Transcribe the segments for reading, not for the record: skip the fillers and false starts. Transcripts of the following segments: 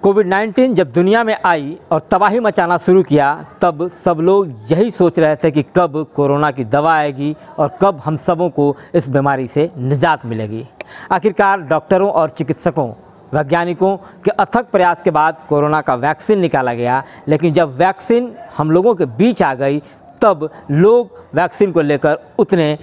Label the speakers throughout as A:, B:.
A: कोविड-19 जब दुनिया में आई और तबाही मचाना शुरू किया, तब सब लोग यही सोच रहे थे कि कब कोरोना की दवा आएगी और कब हम सबों को इस बीमारी से निजात मिलेगी। आखिरकार डॉक्टरों और चिकित्सकों, वैज्ञानिकों के अथक प्रयास के बाद कोरोना का वैक्सीन निकाला गया। लेकिन जब वैक्सीन हम लोगों के बीच आ गई, तब लोग वैक्सीन को लेकर उतने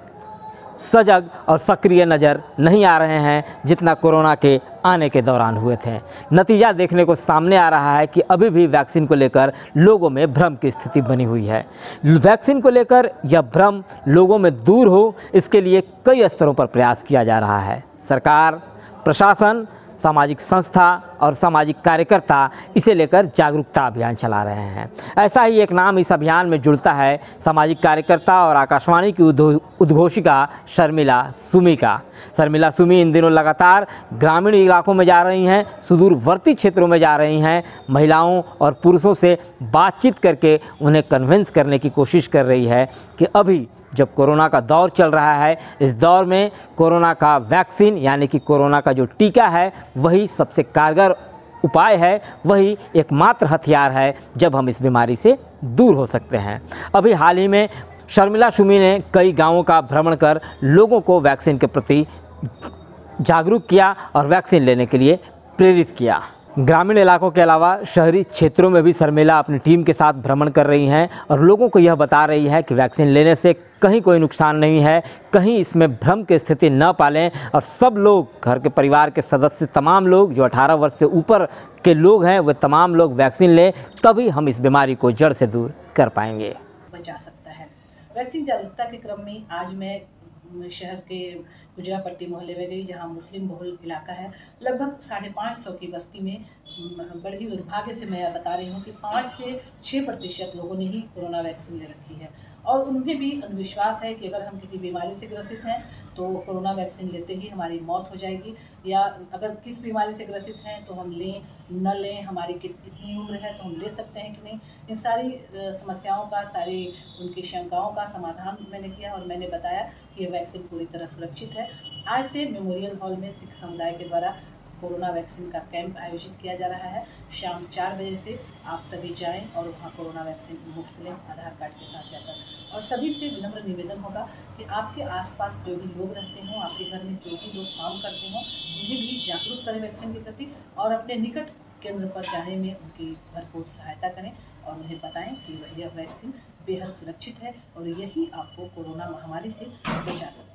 A: सजग और सक्रिय नज़र नहीं आ रहे हैं जितना कोरोना के आने के दौरान हुए थे। नतीजा देखने को सामने आ रहा है कि अभी भी वैक्सीन को लेकर लोगों में भ्रम की स्थिति बनी हुई है। वैक्सीन को लेकर यह भ्रम लोगों में दूर हो, इसके लिए कई स्तरों पर प्रयास किया जा रहा है। सरकार, प्रशासन, सामाजिक संस्था और सामाजिक कार्यकर्ता इसे लेकर जागरूकता अभियान चला रहे हैं। ऐसा ही एक नाम इस अभियान में जुड़ता है सामाजिक कार्यकर्ता और आकाशवाणी की उद्घोषिका शर्मिला सुमी का। शर्मिला सुमी इन दिनों लगातार ग्रामीण इलाकों में जा रही हैं, सुदूरवर्ती क्षेत्रों में जा रही हैं, महिलाओं और पुरुषों से बातचीत करके उन्हें कन्विंस करने की कोशिश कर रही है कि अभी जब कोरोना का दौर चल रहा है, इस दौर में कोरोना का वैक्सीन यानी कि कोरोना का जो टीका है वही सबसे कारगर उपाय है, वही एकमात्र हथियार है जब हम इस बीमारी से दूर हो सकते हैं। अभी हाल ही में शर्मिला सुमी ने कई गांवों का भ्रमण कर लोगों को वैक्सीन के प्रति जागरूक किया और वैक्सीन लेने के लिए प्रेरित किया। ग्रामीण इलाकों के अलावा शहरी क्षेत्रों में भी शर्मिला अपनी टीम के साथ भ्रमण कर रही हैं और लोगों को यह बता रही है कि वैक्सीन लेने से कहीं कोई नुकसान नहीं है, कहीं इसमें भ्रम की स्थिति न पालें और सब लोग, घर के परिवार के सदस्य, तमाम लोग जो 18 वर्ष से ऊपर के लोग हैं, वे तमाम लोग वैक्सीन लें, तभी हम इस बीमारी को जड़ से दूर कर पाएंगे।
B: बचा सकता है। वैक्सीन जागरूकता के क्रम में आज मैं शहर के गुजरापट्टी मोहल्ले में गई, जहां मुस्लिम बहुल इलाका है। लगभग 550 की बस्ती में बड़ी दुर्भाग्य से मैं बता रही हूं कि 5 से 6% लोगों ने ही कोरोना वैक्सीन ले रखी है और उनमें भी अंधविश्वास है कि अगर हम किसी बीमारी से ग्रसित हैं तो कोरोना वैक्सीन लेते ही हमारी मौत हो जाएगी, या अगर किस बीमारी से ग्रसित हैं तो हम लें न लें, हमारी कितनी उम्र है तो हम ले सकते हैं कि नहीं। इन सारी समस्याओं का, सारी उनकी शंकाओं का समाधान मैंने किया और मैंने बताया कि ये वैक्सीन पूरी तरह सुरक्षित है। आज से मेमोरियल हॉल में सिख समुदाय के द्वारा कोरोना वैक्सीन का कैंप आयोजित किया जा रहा है। शाम 4 बजे से आप सभी जाएं और वहाँ कोरोना वैक्सीन मुफ्त लें, आधार कार्ड के साथ जाकर। और सभी से विनम्र निवेदन होगा कि आपके आसपास जो भी लोग रहते हों, आपके घर में जो भी लोग काम करते हों, उन्हें भी जागरूक करें वैक्सीन के प्रति और अपने निकट केंद्र पर जाने में उनकी भरपूर सहायता करें और उन्हें बताएं कि यह वैक्सीन बेहद सुरक्षित है और यही आपको कोरोना महामारी से बचा सकता है।